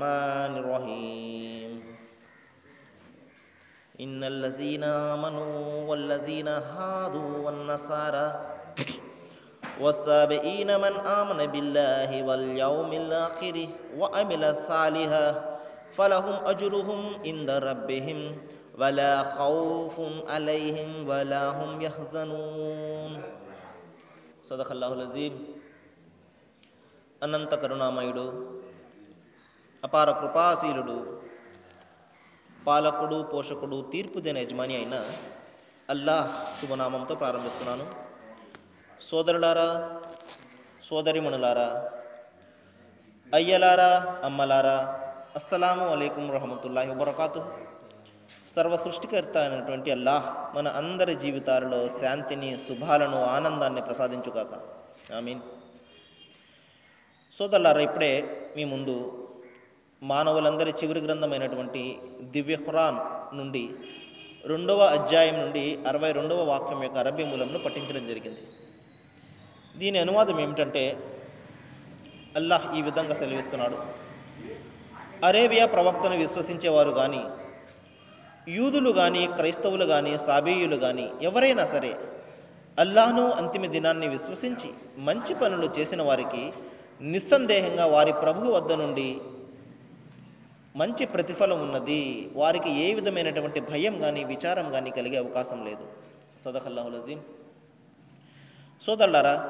Rahmanir Rahim. Innal ladzina amanu wal ladzina hadu wan nasara was-sabiina man amana billahi wal yawmil akhir wa amila salihan falahum ajruhum inda rabbihim wala khawfun alaihim wala hum yahzanun. సదఖల్లాహుల్ Azeem. అనంత కరుణామయుడు, అపార కృపాశీలుడు, పాలకుడు, పోషకుడు, తీర్పుదేన యజమాని అయిన అల్లాహ్ శుభనామంతో ప్రారంభిస్తున్నాను. సోదరులారా, సోదరిమణులారా, అయ్యలారా, అమ్మలారా, అస్సలాము అలైకుం రహమతుల్లాహి వబరకాతుహ్. సర్వ సృష్టికర్త అయినటువంటి అల్లాహ్ మన అందరి జీవితాలలో శాంతిని, శుభాలను, ఆనందాన్ని ప్రసాదించుగాక. ఆమీన్. సోదరులారా, ఇప్పుడే మీ ముందు మానవులందరి చివరి గ్రంథమైనటువంటి దివ్య ఖురాన్ నుండి 2వ అధ్యాయం నుండి 62వ వాక్యం యొక్క అరబ్బీ మూలంను పఠించడం జరిగింది. దీని అనువాదం ఏమిటంటే, అల్లాహ్ ఈ విధంగా సెలవిస్తున్నాడు: అరేబియా ప్రవక్తను విశ్వసించేవారు కానీ, యూదులు కానీ, క్రైస్తవులు కానీ, సాబీయులు కానీ ఎవరైనా సరే అల్లాహ్ను, అంతిమ దినాన్ని విశ్వసించి మంచి పనులు చేసిన వారికి నిస్సందేహంగా వారి ప్రభువు వద్ద నుండి మంచి ప్రతిఫలం ఉన్నది. వారికి ఏ విధమైనటువంటి భయం కానీ, విచారం కానీ కలిగే అవకాశం లేదు. సదఖల్లాహుల్ అజీమ్. సోదరులారా,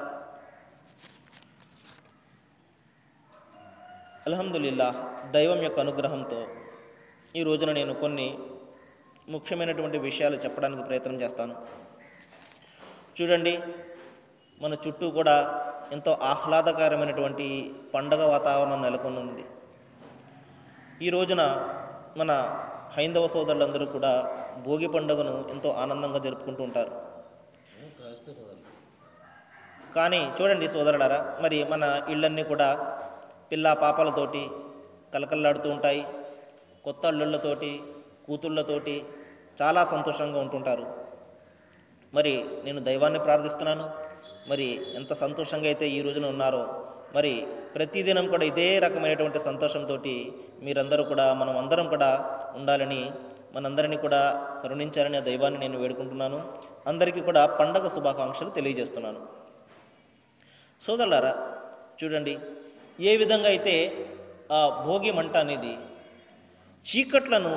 అల్హమ్దులిల్లాహ్, దైవం యొక్క అనుగ్రహంతో ఈ రోజున నేను కొన్ని ముఖ్యమైనటువంటి విషయాలు చెప్పడానికి ప్రయత్నం చేస్తాను. చూడండి, మన చుట్టూ కూడా ఎంతో ఆహ్లాదకరమైనటువంటి పండగ వాతావరణం నెలకొని ఉంది. ఈ రోజున మన హైందవ సోదరులందరూ కూడా భోగి పండుగను ఎంతో ఆనందంగా జరుపుకుంటూ ఉంటారు. కానీ చూడండి సోదరులారా, మరి మన ఇళ్ళన్నీ కూడా పిల్ల పాపలతోటి కలకల్లాడుతూ ఉంటాయి. కొత్త అల్లుళ్ళతోటి, కూతుళ్ళతోటి చాలా సంతోషంగా ఉంటుంటారు. మరి నేను దైవాన్ని ప్రార్థిస్తున్నాను, మరి ఎంత సంతోషంగా అయితే ఈ రోజున ఉన్నారో, మరి ప్రతిదినం కూడా ఇదే రకమైనటువంటి సంతోషంతో మీరందరూ కూడా, మనం అందరం కూడా ఉండాలని, మనందరినీ కూడా కరుణించాలని ఆ దైవాన్ని నేను వేడుకుంటున్నాను. అందరికీ కూడా పండగ శుభాకాంక్షలు తెలియజేస్తున్నాను. సోదరులారా, చూడండి, ఏ విధంగా అయితే ఆ భోగి మంట అనేది చీకట్లను,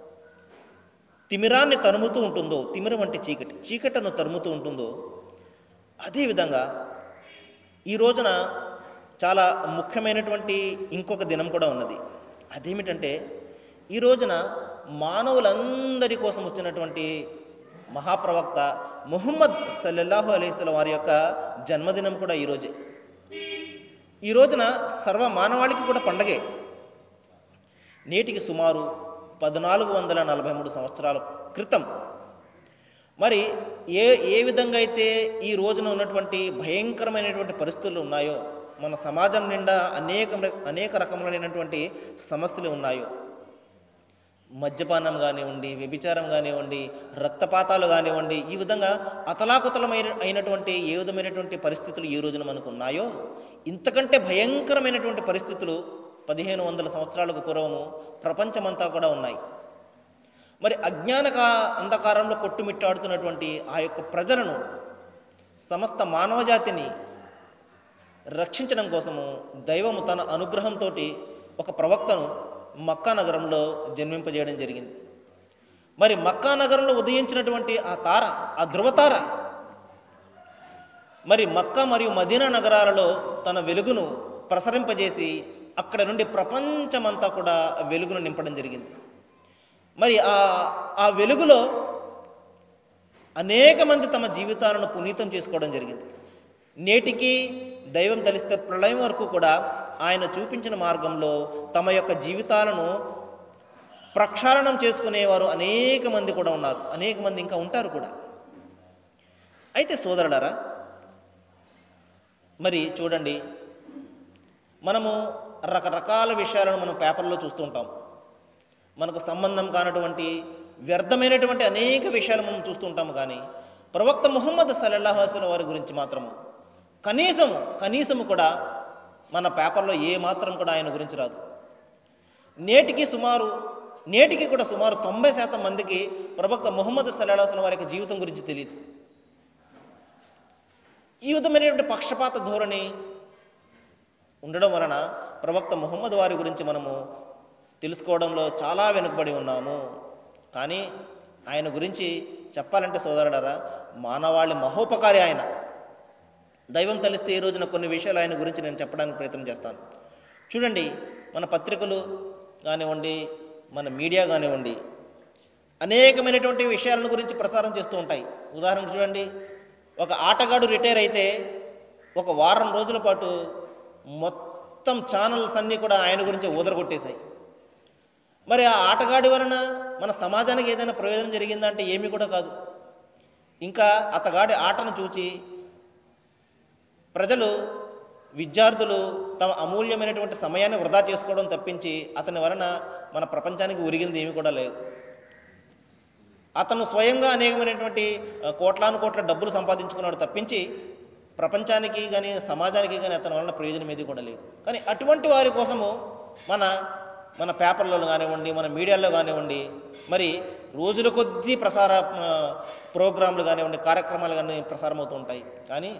తిమిరాన్ని తరుముతూ ఉంటుందో, తిమిరం అంటే చీకట్లను తరుముతూ ఉంటుందో, అదేవిధంగా ఈ రోజున చాలా ముఖ్యమైనటువంటి ఇంకొక దినం కూడా ఉన్నది. అదేమిటంటే, ఈ రోజున మానవులందరి కోసం వచ్చినటువంటి మహాప్రవక్త ముహమ్మద్ సల్లల్లాహు అలైహి వసల్లం వారి యొక్క జన్మదినం కూడా ఈరోజే. ఈ రోజున సర్వ మానవాళికి కూడా పండగే. నేటికి సుమారు 1443 సంవత్సరాల క్రితం మరి ఏ విధంగా అయితే ఈ రోజున ఉన్నటువంటి భయంకరమైనటువంటి పరిస్థితులు ఉన్నాయో, మన సమాజం నిండా అనేక రకములైనటువంటి సమస్యలు ఉన్నాయో, మద్యపానం కానివ్వండి, వ్యభిచారం కానివ్వండి, రక్తపాతాలు కానివ్వండి, ఈ విధంగా అయినటువంటి ఏ విధమైనటువంటి పరిస్థితులు ఈ రోజున మనకు ఉన్నాయో, ఇంతకంటే భయంకరమైనటువంటి పరిస్థితులు 1500 సంవత్సరాలకు పూర్వము ప్రపంచమంతా కూడా ఉన్నాయి. మరి అంధకారంలో కొట్టుమిట్టాడుతున్నటువంటి ఆ యొక్క ప్రజలను, సమస్త మానవజాతిని రక్షించడం కోసము దైవము తన అనుగ్రహంతో ఒక ప్రవక్తను మక్కా నగరంలో జన్మింపజేయడం జరిగింది. మరి మక్కా నగరంలో ఉదయించినటువంటి ఆ తార, ఆ ధృవతార, మరి మక్కా మరియు మదీనా నగరాలలో తన వెలుగును ప్రసరింపజేసి అక్కడ నుండి ప్రపంచమంతా కూడా వెలుగును నింపడం జరిగింది. మరి ఆ వెలుగులో అనేక మంది తమ జీవితాలను పునీతం చేసుకోవడం జరిగింది. నేటికి దైవం తలిస్తే ప్రళయం వరకు కూడా ఆయన చూపించిన మార్గంలో తమ యొక్క జీవితాలను ప్రక్షాళనం చేసుకునేవారు అనేక మంది కూడా ఉన్నారు, అనేక మంది ఇంకా ఉంటారు కూడా. అయితే సోదరులారా, మరి చూడండి, మనము రకరకాల విషయాలను మనం పేపర్లో చూస్తూ ఉంటాం. మనకు సంబంధం కానటువంటి వ్యర్థమైనటువంటి అనేక విషయాలు మనం చూస్తూ ఉంటాము. కానీ ప్రవక్త ముహమ్మద్ సల్లల్లాహు అలైహి వసల్లం వారి గురించి మాత్రము కనీసము కూడా మన పేపర్లో ఏ మాత్రం కూడా ఆయన గురించి రాదు. నేటికి కూడా సుమారు 90% మందికి ప్రవక్త ముహమ్మద్ సల్లల్లాహు అలైహి వసల్లం వారి యొక్క జీవితం గురించి తెలియదు. ఈ విధమైనటువంటి పక్షపాత ధోరణి ఉండడం వలన ప్రవక్త ముహమ్మద్ వారి గురించి మనము తెలుసుకోవడంలో చాలా వెనుకబడి ఉన్నాము. కానీ ఆయన గురించి చెప్పాలంటే సోదరులారా, మానవాళి మహోపకారి ఆయన. దైవం తెలిస్తే ఈ రోజున కొన్ని విషయాలు ఆయన గురించి నేను చెప్పడానికి ప్రయత్నం చేస్తాను. చూడండి, మన పత్రికలు కానివ్వండి, మన మీడియా కానివ్వండి, అనేకమైనటువంటి విషయాలను గురించి ప్రసారం చేస్తూ ఉంటాయి. ఉదాహరణకు చూడండి, ఒక ఆటగాడు రిటైర్ అయితే ఒక వారం రోజుల పాటు మొత్తం ఛానల్స్ అన్నీ కూడా ఆయన గురించి ఊదరగొట్టేశాయి. మరి ఆ ఆటగాడి వలన మన సమాజానికి ఏదైనా ప్రయోజనం జరిగిందంటే ఏమీ కూడా కాదు. ఇంకా అతగాడి ఆటను చూచి ప్రజలు, విద్యార్థులు తమ అమూల్యమైనటువంటి సమయాన్ని వృధా చేసుకోవడం తప్పించి అతని వలన మన ప్రపంచానికి ఒరిగింది ఏమీ కూడా లేదు. అతను స్వయంగా అనేకమైనటువంటి కోట్ల డబ్బులు సంపాదించుకున్నాడు తప్పించి ప్రపంచానికి కానీ సమాజానికి కానీ అతని వలన ప్రయోజనం ఏది కూడా లేదు. కానీ అటువంటి వారి కోసము మన పేపర్లలో కానివ్వండి, మన మీడియాలో కానివ్వండి, మరి రోజుల కొద్దీ ప్రోగ్రాంలు కానివ్వండి, కార్యక్రమాలు కానీ ప్రసారం అవుతూ ఉంటాయి. కానీ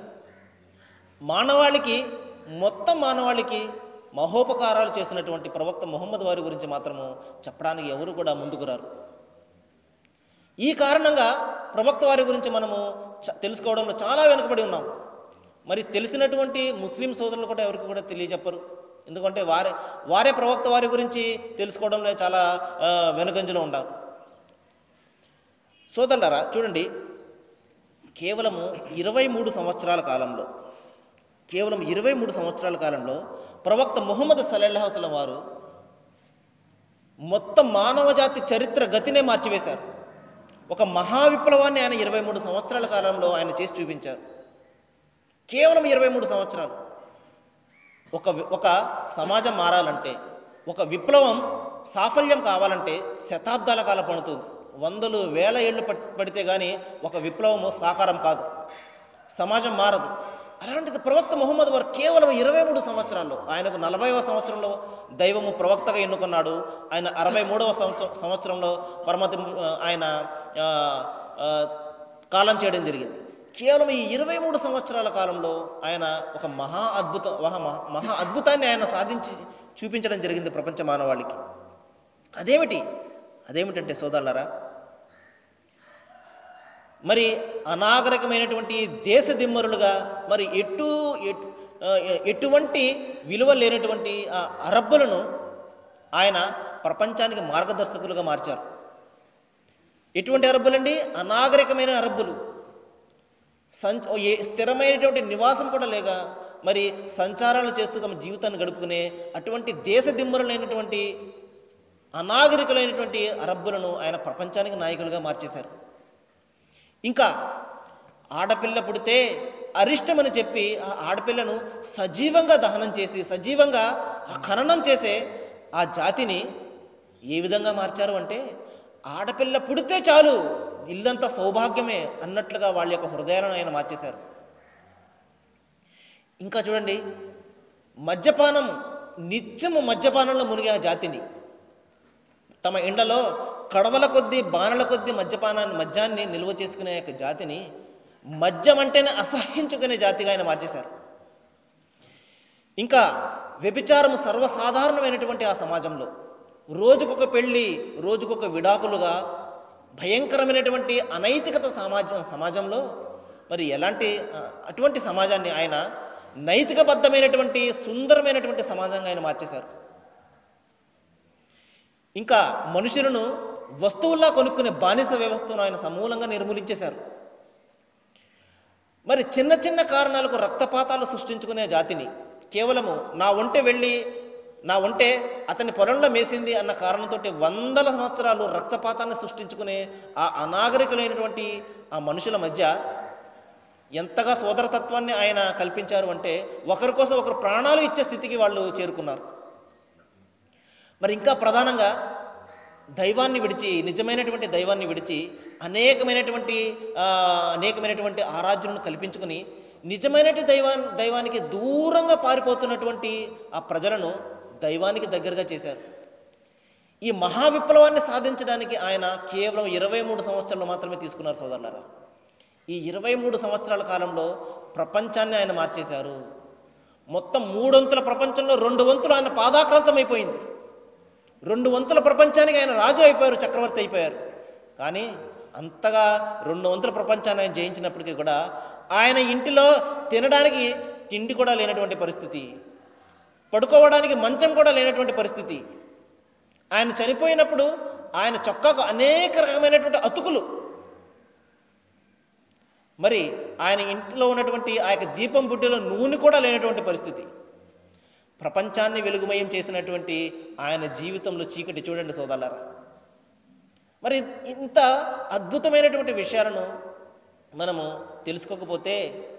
మొత్తం మానవాళికి మహోపకారాలు చేసినటువంటి ప్రవక్త ముహమ్మద్ వారి గురించి మాత్రము చెప్పడానికి ఎవరు కూడా ముందుకు రారు. ఈ కారణంగా ప్రవక్త వారి గురించి మనము తెలుసుకోవడంలో చాలా వెనుకబడి ఉన్నాం. మరి తెలిసినటువంటి ముస్లిం సోదరులు కూడా ఎవరికి కూడా తెలియజెప్పరు. ఎందుకంటే వారే ప్రవక్త వారి గురించి తెలుసుకోవడంలో చాలా వెనుకంజలో ఉంటారు. సోదరులారా, చూడండి, కేవలము 23 సంవత్సరాల కాలంలో ప్రవక్త ముహమ్మద్ సల్లల్లాహు అలైహి వసల్లం వారు మొత్తం మానవజాతి చరిత్ర గతినే మార్చివేశారు. ఒక మహావిప్లవాన్ని ఆయన 23 సంవత్సరాల కాలంలో ఆయన చేసి చూపించారు. కేవలం 23 సంవత్సరాలు. ఒక సమాజం మారాలంటే, ఒక విప్లవం సాఫల్యం కావాలంటే శతాబ్దాల కాలం పడుతుంది. వందలు వేల ఏళ్ళు పడితే కానీ ఒక విప్లవము సాకారం కాదు, సమాజం మారదు. అలాంటిది ప్రవక్త ముహమ్మద్ వారు కేవలం 23 సంవత్సరాల్లో, ఆయనకు 40వ సంవత్సరంలో దైవము ప్రవక్తగా ఎన్నుకున్నాడు. ఆయన 63వ సంవత్సరంలో ఆయన కాలం చేయడం జరిగింది. కేవలం ఈ 23 సంవత్సరాల కాలంలో ఆయన ఒక మహా అద్భుతాన్ని ఆయన సాధించి చూపించడం జరిగింది ప్రపంచ మానవాళికి. అదేమిటంటే సోదరులారా, మరి అనాగరికమైనటువంటి దేశ దిమ్మరులుగా, మరి ఎటువంటి విలువ లేనటువంటి ఆ అరబ్బులను ఆయన ప్రపంచానికి మార్గదర్శకులుగా మార్చారు. ఎటువంటి అరబ్బులండి? అనాగరికమైన అరబ్బులు. స్థిరమైనటువంటి నివాసం కూడా లేక మరి సంచారాలు చేస్తూ తమ జీవితాన్ని గడుపుకునే అటువంటి దేశ దిమ్మరులైనటువంటి అనాగరికులైనటువంటి అరబ్బులను ఆయన ప్రపంచానికి నాయకులుగా మార్చేశారు. ఇంకా ఆడపిల్ల పుడితే అరిష్టమని చెప్పి ఆ ఆడపిల్లను సజీవంగా దహనం చేసి, సజీవంగా ఖననం చేసే ఆ జాతిని ఏ విధంగా మార్చారు అంటే, ఆడపిల్ల పుడితే చాలు ఇల్లంతా సౌభాగ్యమే అన్నట్లుగా వాళ్ళ యొక్క హృదయాలను ఆయన మార్చేశారు. ఇంకా చూడండి, నిత్యము మద్యపానంలో మునిగే ఆ జాతిని, తమ ఇండ్లలో కడవల కొద్దీ బాణల కొద్దీ మద్యాన్ని నిల్వ చేసుకునే యొక్క జాతిని మద్యం అంటేనే అసహ్యించుకునే జాతిగా ఆయన మార్చేశారు. ఇంకా వ్యభిచారం సర్వసాధారణమైనటువంటి ఆ సమాజంలో రోజుకొక పెళ్ళి, రోజుకొక విడాకులుగా భయంకరమైనటువంటి అనైతికత సమాజంలో మరి అటువంటి సమాజాన్ని ఆయన నైతికబద్ధమైనటువంటి సుందరమైనటువంటి సమాజంగా ఆయన మార్చేశారు. ఇంకా మనుషులను వస్తువుల్లా కొనుక్కునే బానిస వ్యవస్థను ఆయన సమూలంగా నిర్మూలించేశారు. మరి చిన్న చిన్న కారణాలకు రక్తపాతాలు సృష్టించుకునే జాతిని కేవలము నా ఒంటే అతని పొలంలో మేసింది అన్న కారణంతో వందల సంవత్సరాలు రక్తపాతాన్ని సృష్టించుకునే ఆ అనాగరికులైనటువంటి ఆ మనుషుల మధ్య ఎంతగా సోదరతత్వాన్ని ఆయన కల్పించారు అంటే, ఒకరి కోసం ఒకరు ప్రాణాలు ఇచ్చే స్థితికి వాళ్ళు చేరుకున్నారు. మరి ఇంకా ప్రధానంగా నిజమైనటువంటి దైవాన్ని విడిచి అనేకమైనటువంటి ఆరాధ్యులను కల్పించుకుని నిజమైనటువంటి దైవానికి దూరంగా పారిపోతున్నటువంటి ఆ ప్రజలను దైవానికి దగ్గరగా చేశారు. ఈ మహా విప్లవాన్ని సాధించడానికి ఆయన కేవలం 23 సంవత్సరాలు మాత్రమే తీసుకున్నారు సోదరులారా. ఈ 23 సంవత్సరాల కాలంలో ప్రపంచాన్ని ఆయన మార్చేశారు. మొత్తం 3 వంతుల ప్రపంచంలో 2 వంతులు ఆయన పాదాక్రాంతం అయిపోయింది. 2 వంతుల ప్రపంచానికి ఆయన రాజు అయిపోయారు, చక్రవర్తి అయిపోయారు. కానీ అంతగా 2 వంతుల ప్రపంచాన్ని ఆయన జయించినప్పటికీ కూడా ఆయన ఇంటిలో తినడానికి తిండి కూడా లేనటువంటి పరిస్థితి, పడుకోవడానికి మంచం కూడా లేనటువంటి పరిస్థితి. ఆయన చనిపోయినప్పుడు ఆయన చొక్కాకు అనేక రకమైనటువంటి అతుకులు, మరి ఆయన ఇంట్లో ఉన్నటువంటి ఆ యొక్క దీపం బుడ్డిలో నూనె కూడా లేనటువంటి పరిస్థితి. ప్రపంచాన్ని వెలుగుమయం చేసినటువంటి ఆయన జీవితంలో చీకటి చూడండి సోదరులారా. మరి ఇంత అద్భుతమైనటువంటి విషయాలను మనము తెలుసుకోకపోతే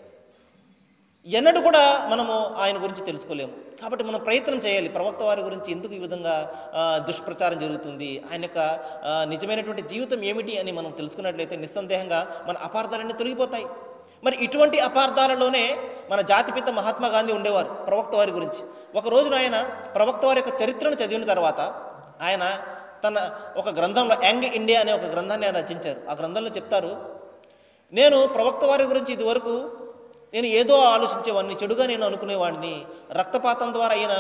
ఎన్నడూ కూడా మనము ఆయన గురించి తెలుసుకోలేము. కాబట్టి మనం ప్రయత్నం చేయాలి. ప్రవక్త వారి గురించి ఎందుకు ఈ విధంగా దుష్ప్రచారం జరుగుతుంది, ఆయన యొక్క నిజమైనటువంటి జీవితం ఏమిటి అని మనం తెలుసుకున్నట్లయితే నిస్సందేహంగా మన అపార్థాలన్నీ తొలగిపోతాయి. మరి ఇటువంటి అపార్థాలలోనే మన జాతిపిత మహాత్మా గాంధీ ఉండేవారు ప్రవక్త వారి గురించి. ఒక రోజున ఆయన ప్రవక్త వారి యొక్క చరిత్రను చదివిన తర్వాత ఆయన తన ఒక గ్రంథంలో యంగ్ ఇండియా అనే ఒక గ్రంథాన్ని ఆయన రచించారు. ఆ గ్రంథంలో చెప్తారు, నేను ప్రవక్త వారి గురించి ఇదివరకు నేను ఏదో ఆలోచించేవాడిని, చెడుగా నేను అనుకునేవాడిని, రక్తపాతం ద్వారా ఆయన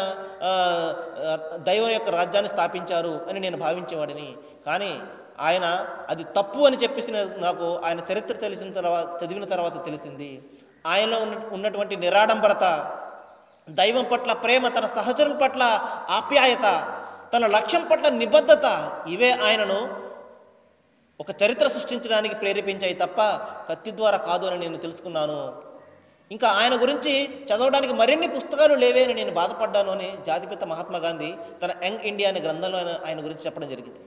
దైవం యొక్క రాజ్యాన్ని స్థాపించారు అని నేను భావించేవాడిని. కానీ ఆయన అది తప్పు అని చెప్పేసి నాకు ఆయన చరిత్ర తెలిసిన తర్వాత చదివిన తర్వాత తెలిసింది. ఆయనలో ఉన్నటువంటి నిరాడంబరత, దైవం పట్ల ప్రేమ, తన సహచరుల పట్ల ఆప్యాయత, తన లక్ష్యం పట్ల నిబద్ధత, ఇవే ఆయనను ఒక చరిత్ర సృష్టించడానికి ప్రేరేపించాయి తప్ప కత్తి ద్వారా కాదు అని నేను తెలుసుకున్నాను. ఇంకా ఆయన గురించి చదవడానికి మరిన్ని పుస్తకాలు లేవే అని నేను బాధపడ్డాను అని జాతిపిత మహాత్మా గాంధీ తన యంగ్ ఇండియా అనే గ్రంథంలో ఆయన గురించి చెప్పడం జరిగింది.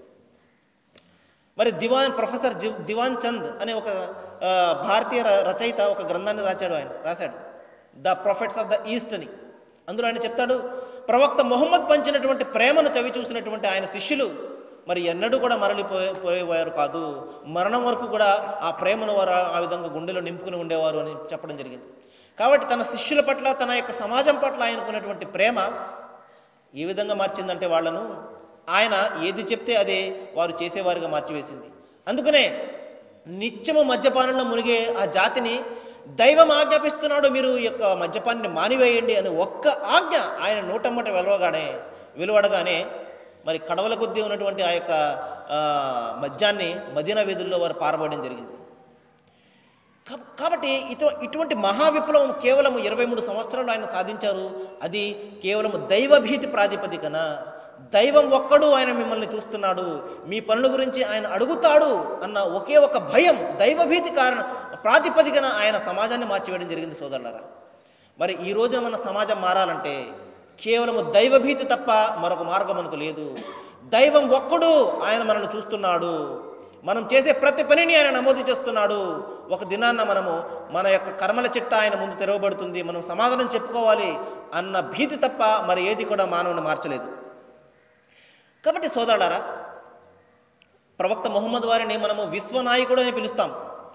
మరి ప్రొఫెసర్ దివాన్ చంద్ అనే ఒక భారతీయ రచయిత ఒక గ్రంథాన్ని రాశాడు the prophets of the east అని. అందులో ఆయన చెప్తాడు, ప్రవక్త మొహమ్మద్ పంచినటువంటి ప్రేమను చవి చూసినటువంటి ఆయన శిష్యులు మరి ఎన్నడూ కూడా మరలిపోయేవారు కాదు, మరణం వరకు కూడా ఆ ప్రేమను వారు ఆ విధంగా గుండెలో నింపుకుని ఉండేవారు అని చెప్పడం జరిగింది. కాబట్టి తన శిష్యుల పట్ల, తన యొక్క సమాజం పట్ల ఆయనకున్నటువంటి ప్రేమ ఏ విధంగా మార్చిందంటే వాళ్ళను ఆయన ఏది చెప్తే అదే వారు చేసేవారుగా మార్చివేసింది. అందుకనే నిత్యము మద్యపానంలో మునిగే ఆ జాతిని దైవం ఆజ్ఞాపిస్తున్నాడు, మీరు ఈ యొక్క మద్యపాన్ని మానివేయండి అని ఒక్క ఆజ్ఞ ఆయన నోటమ్మట వెలువడగానే మరి కడవల కొద్దీ ఉన్నటువంటి ఆ యొక్క మద్యాన్ని మదీనా వీధుల్లో వారు పారబోయడం జరిగింది. కాబట్టి ఇటువంటి మహావిప్లవం కేవలం 23 సంవత్సరాలు ఆయన సాధించారు. అది కేవలం దైవభీతి ప్రాతిపదికన, దైవం ఒక్కడు ఆయన మిమ్మల్ని చూస్తున్నాడు, మీ పనుల గురించి ఆయన అడుగుతాడు అన్న ఒకే ఒక భయం, దైవభీతి ప్రాతిపదికన ఆయన సమాజాన్ని మార్చివేయడం జరిగింది సోదరులారా. మరి ఈ రోజున మన సమాజం మారాలంటే కేవలం దైవభీతి తప్ప మరొక మార్గం మనకు లేదు. దైవం ఒక్కడు ఆయన మనల్ని చూస్తున్నాడు, మనం చేసే ప్రతి పనిని ఆయన నమోదు చేస్తున్నాడు. ఒక దినాన్న మన యొక్క కర్మల చిట్ట ఆయన ముందు తెరవబడుతుంది, మనం సమాధానం చెప్పుకోవాలి అన్న భీతి తప్ప మరి ఏది కూడా మానవుని మార్చలేదు. కాబట్టి సోదరులారా, ప్రవక్త మొహమ్మద్ వారిని మనము విశ్వనాయకుడు అని పిలుస్తాం.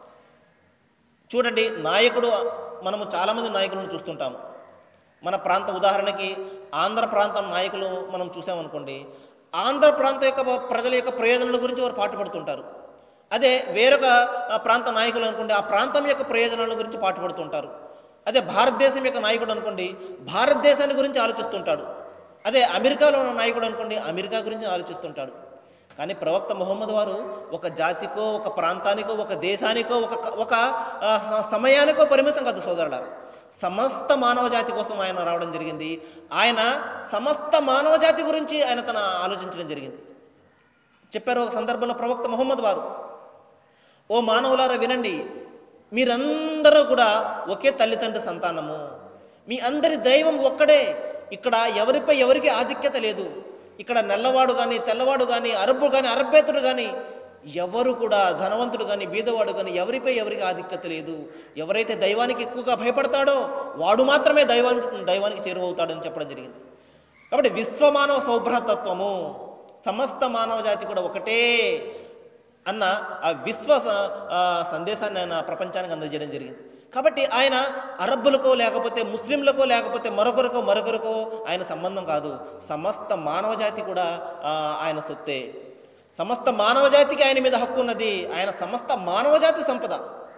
చూడండి, నాయకుడు మనము చాలామంది నాయకులను చూస్తుంటాము. మన ప్రాంత ఉదాహరణకి ఆంధ్ర ప్రాంతం నాయకులు మనం చూసామనుకోండి, ఆంధ్ర ప్రాంత యొక్క ప్రజల యొక్క ప్రయోజనాల గురించి వారు పాటుపడుతుంటారు. అదే వేరొక ప్రాంత నాయకులు అనుకోండి, ఆ ప్రాంతం యొక్క ప్రయోజనాల గురించి పాటుపడుతుంటారు. అదే భారతదేశం యొక్క నాయకుడు అనుకోండి, భారతదేశాన్ని గురించి ఆలోచిస్తుంటాడు. అదే అమెరికాలో ఉన్న నాయకుడు అనుకోండి, అమెరికా గురించి ఆలోచిస్తుంటాడు. కానీ ప్రవక్త మొహమ్మద్ వారు ఒక జాతికో, ఒక ప్రాంతానికో, ఒక దేశానికో, ఒక సమయానికో పరిమితం కాదు సోదరులారా. సమస్త మానవ జాతి కోసం ఆయన రావడం జరిగింది. ఆయన సమస్త మానవ జాతి గురించి ఆయన ఆలోచించడం జరిగింది. చెప్పారు ఒక సందర్భంలో ప్రవక్త మొహమ్మద్ వారు, ఓ మానవులారా వినండి, మీరందరూ కూడా ఒకే తల్లిదండ్రి సంతానము, మీ అందరి దైవం ఒక్కడే, ఇక్కడ ఎవరిపై ఎవరికి ఆధిక్యత లేదు. ఇక్కడ నల్లవాడు కానీ, తెల్లవాడు కానీ, అరబ్బు కానీ, అరబ్బేతుడు కానీ, ఎవరు కూడా ధనవంతుడు కానీ, బీదవాడు కానీ ఎవరిపై ఎవరికి ఆధిక్యత లేదు. ఎవరైతే దైవానికి ఎక్కువగా భయపడతాడో వాడు మాత్రమే దైవానికి చేరువవుతాడని చెప్పడం జరిగింది. కాబట్టి విశ్వమానవ సౌభ్రతత్వము, సమస్త మానవ జాతి కూడా ఒకటే అన్న ఆ విశ్వ సందేశాన్ని ఆయన ప్రపంచానికి అందజేయడం జరిగింది. కాబట్టి ఆయన అరబ్బులకో లేకపోతే ముస్లింలకో లేకపోతే మరొకరికో ఆయన సంబంధం కాదు. సమస్త మానవజాతి కూడా ఆయన సొత్తే. సమస్త మానవజాతికి ఆయన మీద హక్కు ఉన్నది. ఆయన సమస్త మానవజాతి సంపద.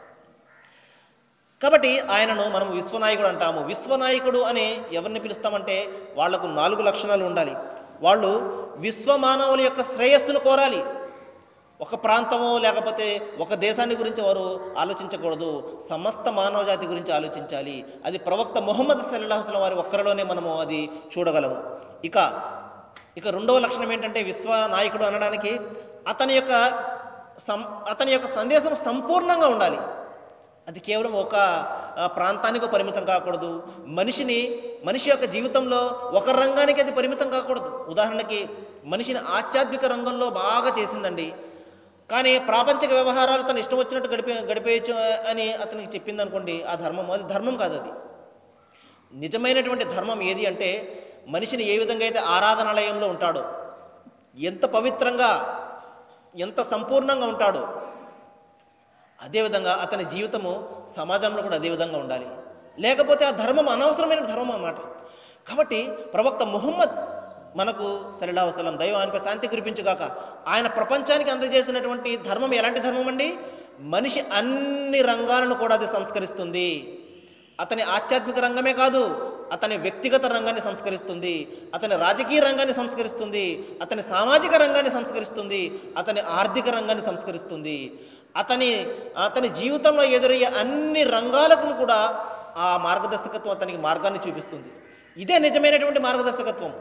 కాబట్టి ఆయనను మనం విశ్వనాయకుడు అంటాము. విశ్వనాయకుడు అని ఎవరిని పిలుస్తామంటే వాళ్లకు 4 లక్షణాలు ఉండాలి. వాళ్ళు విశ్వమానవుల యొక్క శ్రేయస్సును కోరాలి. ఒక ప్రాంతమో లేకపోతే ఒక దేశాన్ని గురించి వారు ఆలోచించకూడదు. సమస్త మానవజాతి గురించి ఆలోచించాలి. అది ప్రవక్త ముహమ్మద్ సల్లల్లాహు అలైహి వసల్లం వారి ఒక్కరిలోనే మనము అది చూడగలము. ఇక రెండవ లక్షణం ఏంటంటే విశ్వనాయకుడు అనడానికి అతని యొక్క సందేశం సంపూర్ణంగా ఉండాలి. అది కేవలం ఒక ప్రాంతానికి పరిమితం కాకూడదు. మనిషి యొక్క జీవితంలో ఒక రంగానికి అది పరిమితం కాకూడదు. ఉదాహరణకి మనిషిని ఆధ్యాత్మిక రంగంలో బాగా చేసిందండి, కానీ ప్రాపంచిక వ్యవహారాలు తను ఇష్టం వచ్చినట్టు గడిపేయచ్చు అని అతనికి చెప్పింది అనుకోండి, అది ధర్మం కాదు. అది నిజమైనటువంటి ధర్మం ఏది అంటే మనిషిని ఏ విధంగా అయితే ఆరాధనాలయంలో ఉంటాడో, ఎంత పవిత్రంగా ఎంత సంపూర్ణంగా ఉంటాడో, అదేవిధంగా అతని జీవితము సమాజంలో కూడా అదే విధంగా ఉండాలి. లేకపోతే ఆ ధర్మం అనవసరమైన ధర్మం అన్నమాట. కాబట్టి ప్రవక్త ముహమ్మద్ మనకు సల్లల్లాహు అలైహి వసల్లం దైవానిపై శాంతి కురిపించుగాక ఆయన ప్రపంచానికి అందజేసినటువంటి ధర్మం ఎలాంటి ధర్మం అండి? మనిషి అన్ని రంగాలను కూడా అది సంస్కరిస్తుంది. అతని ఆధ్యాత్మిక రంగమే కాదు, అతని వ్యక్తిగత రంగాన్ని సంస్కరిస్తుంది, అతని రాజకీయ రంగాన్ని సంస్కరిస్తుంది, అతని సామాజిక రంగాన్ని సంస్కరిస్తుంది, అతని ఆర్థిక రంగాన్ని సంస్కరిస్తుంది. అతని జీవితంలో ఎదురయ్యే అన్ని రంగాలకు కూడా ఆ మార్గదర్శకత్వం అతనికి మార్గాన్ని చూపిస్తుంది. ఇదే నిజమైనటువంటి మార్గదర్శకత్వం.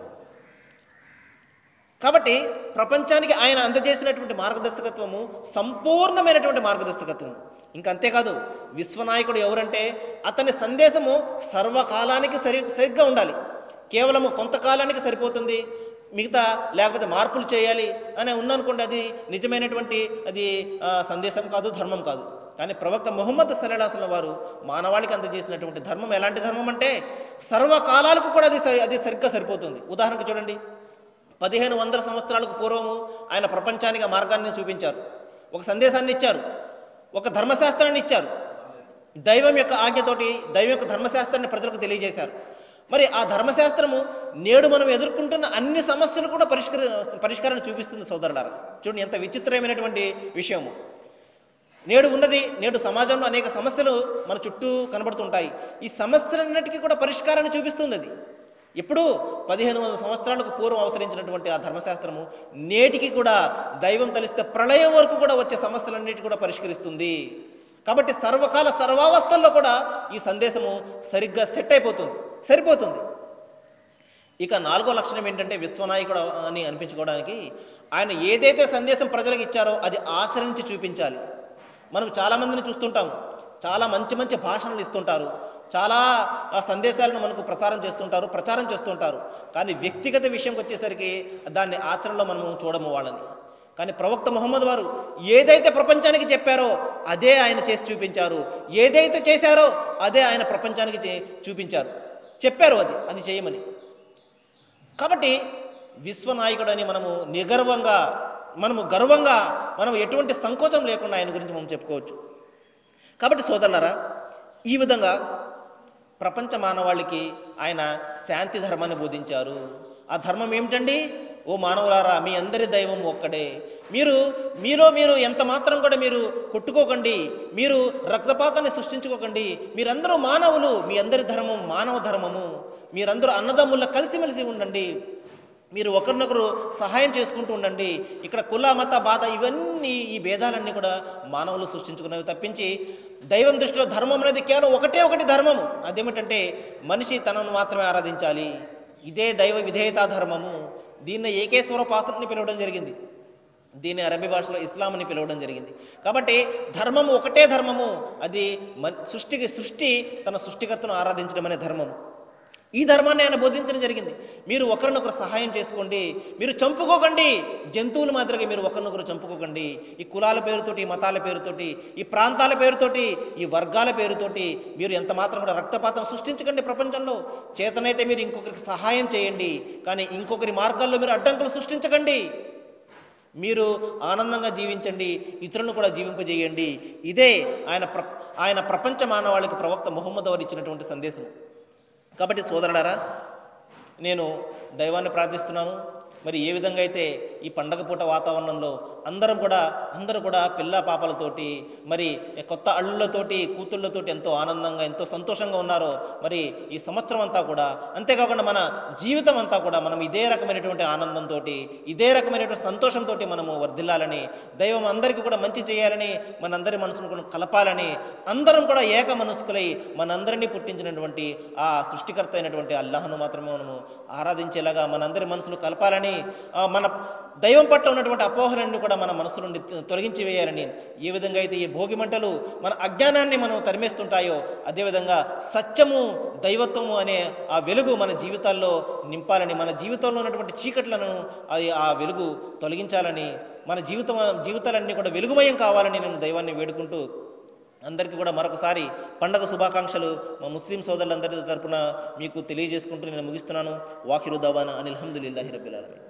కాబట్టి ప్రపంచానికి ఆయన అందజేసినటువంటి మార్గదర్శకత్వము సంపూర్ణమైనటువంటి మార్గదర్శకత్వం. ఇంకా అంతేకాదు, విశ్వనాయకుడు ఎవరంటే అతని సందేశము సర్వకాలానికి సరిగ్గా ఉండాలి. కేవలము కొంతకాలానికి సరిపోతుంది, మిగతా లేకపోతే మార్పులు చేయాలి అని ఉందనుకోండి, అది నిజమైనటువంటి సందేశం కాదు, ధర్మం కాదు. కానీ ప్రవక్త ముహమ్మద్ సల్లల్లాహు అలైహి వసల్లం వారు మానవాళికి అందజేసినటువంటి ధర్మం ఎలాంటి ధర్మం అంటే సర్వకాలాలకు కూడా అది సరిగ్గా సరిపోతుంది. ఉదాహరణకు చూడండి, 1500 సంవత్సరాలకు పూర్వము ఆయన ప్రపంచానికి ఆ మార్గాన్ని చూపించారు, ఒక సందేశాన్ని ఇచ్చారు, ఒక ధర్మశాస్త్రాన్ని ఇచ్చారు. దైవం యొక్క ఆజ్ఞతోటి దైవం యొక్క ధర్మశాస్త్రాన్ని ప్రజలకు తెలియజేశారు. మరి ఆ ధర్మశాస్త్రము నేడు మనం ఎదుర్కొంటున్న అన్ని సమస్యలు కూడా పరిష్కారాన్ని చూపిస్తుంది. సోదరులారా, చూడండి ఎంత విచిత్రమైనటువంటి విషయము. నేడు సమాజంలో అనేక సమస్యలు మన చుట్టూ కనబడుతుంటాయి. ఈ సమస్యలన్నిటికీ కూడా పరిష్కారాన్ని చూపిస్తుంది. అది ఇప్పుడు 1500 సంవత్సరాలకు పూర్వం అవతరించినటువంటి ఆ ధర్మశాస్త్రము నేటికి కూడా దైవం తలిస్తే ప్రళయం వరకు కూడా వచ్చే సమస్యలన్నిటి కూడా పరిష్కరిస్తుంది. కాబట్టి సర్వావస్థల్లో కూడా ఈ సందేశము సరిగ్గా సెట్ అయిపోతుంది, సరిపోతుంది. ఇక 4వ లక్షణం ఏంటంటే విశ్వనాయకుడు అని అనిపించుకోవడానికి ఆయన ఏదైతే సందేశం ప్రజలకు ఇచ్చారో అది ఆచరించి చూపించాలి. మనం చాలామందిని చూస్తుంటాము, చాలా మంచి భాషణలు ఇస్తుంటారు, చాలా సందేశాలను మనకు ప్రచారం చేస్తుంటారు. కానీ వ్యక్తిగత విషయంకి వచ్చేసరికి దాన్ని ఆచరణలో మనం చూడము వాళ్ళని. కానీ ప్రవక్త ముహమ్మద్ వారు ఏదైతే ప్రపంచానికి చెప్పారో అదే ఆయన చేసి చూపించారు, ఏదైతే చేశారో అదే ఆయన ప్రపంచానికి చూపించారు, చెప్పారు అది చేయమని. కాబట్టి విశ్వనాయకుడు అని మనము గర్వంగా మనం ఎటువంటి సంకోచం లేకుండా ఆయన గురించి మనం చెప్పుకోవచ్చు. కాబట్టి సోదరులారా, ఈ విధంగా ప్రపంచ మానవాళికి ఆయన శాంతి ధర్మాన్ని బోధించారు. ఆ ధర్మం ఏమిటండి? ఓ మానవులారా, మీ అందరి దైవం ఒక్కడే. మీరు ఎంత మాత్రం కూడా మీరు కొట్టుకోకండి, మీరు రక్తపాతాన్ని సృష్టించుకోకండి. మీరందరూ మానవులు, మీ అందరి ధర్మం మానవ ధర్మము. మీరందరూ అన్నదమ్ముల్లో కలిసిమెలిసి ఉండండి, మీరు ఒకరినొకరు సహాయం చేసుకుంటూ ఉండండి. ఇక్కడ కుల మత బాధ ఇవన్నీ ఈ భేదాలన్నీ కూడా మానవులు సృష్టించుకున్నవి తప్పించి దైవం దృష్టిలో ధర్మం అనేది కేవలం ఒకటి ధర్మము. అదేమిటంటే మనిషి తనను మాత్రమే ఆరాధించాలి. ఇదే దైవ విధేయతా ధర్మము. దీన్ని ఏకేశ్వరోపాసనని పిలవడం జరిగింది, దీన్ని అరబీ భాషలో ఇస్లాం అని పిలవడం జరిగింది. కాబట్టి ధర్మము ఒకటే ధర్మము, అది సృష్టి తన సృష్టికర్తను ఆరాధించడం అనే ధర్మము. ఈ ధర్మాన్ని ఆయన బోధించడం జరిగింది. మీరు ఒకరినొకరు సహాయం చేసుకోండి, మీరు చంపుకోకండి, జంతువుల మాదిరిగా మీరు ఒకరినొకరు చంపుకోకండి. ఈ కులాల పేరుతోటి, ఈ మతాల పేరుతోటి, ఈ ప్రాంతాల పేరుతోటి, ఈ వర్గాల పేరుతోటి మీరు ఎంత మాత్రం కూడా రక్తపాతం సృష్టించకండి. ప్రపంచంలో చేతనైతే మీరు ఇంకొకరికి సహాయం చేయండి, కానీ ఇంకొకరి మార్గాల్లో మీరు అడ్డంకులు సృష్టించకండి. మీరు ఆనందంగా జీవించండి, ఇతరులను కూడా జీవింపజేయండి. ఇదే ఆయన ప్రపంచ మానవాళికి ప్రవక్త ముహమ్మద్ వారు ఇచ్చినటువంటి సందేశం. కాబట్టి సోదరులారా, నేను దైవాన్ని ప్రార్థిస్తున్నాను. మరి ఏ విధంగా అయితే ఈ పండగ పూట వాతావరణంలో అందరూ కూడా పిల్ల పాపలతోటి, మరి కొత్త అల్లులతోటి, కూతుళ్ళతోటి ఎంతో ఆనందంగా, ఎంతో సంతోషంగా ఉన్నారో, మరి ఈ సంవత్సరం అంతా కూడా, అంతేకాకుండా మన జీవితం అంతా కూడా మనం ఇదే రకమైనటువంటి ఆనందంతో, ఇదే రకమైనటువంటి సంతోషంతో మనము వర్ధిల్లాలని, దైవం అందరికీ కూడా మంచి చేయాలని, మనందరి మనసును కూడా కలపాలని, అందరం కూడా ఏక మనస్కులై మనందరినీ పుట్టించినటువంటి ఆ సృష్టికర్త అయినటువంటి అల్లాహ్ను మాత్రమే మనము ఆరాధించేలాగా మనందరి మనసులు కలపాలని, మన దైవం పట్ల ఉన్నటువంటి అపోహలన్నీ కూడా మన మనసు నుండి తొలగించి వేయాలని, ఏ విధంగా అయితే ఈ భోగి మంటలు మన అజ్ఞానాన్ని మనం తరిమేస్తుంటాయో, అదేవిధంగా సత్యము, దైవత్వము అనే ఆ వెలుగు మన జీవితాల్లో నింపాలని, మన జీవితంలో ఉన్నటువంటి చీకట్లను ఆ వెలుగు తొలగించాలని, మన జీవితాలన్నీ కూడా వెలుగుమయం కావాలని నేను దైవాన్ని వేడుకుంటూ, అందరికీ కూడా మరొకసారి పండగ శుభాకాంక్షలు మా ముస్లిం సోదరులందరి తరపున మీకు తెలియజేసుకుంటూ నేను ముగిస్తున్నాను. వాఖిరు దవానా అనిల్ హమ్దులిల్లాహి రబ్బిల్ ఆలమీన్.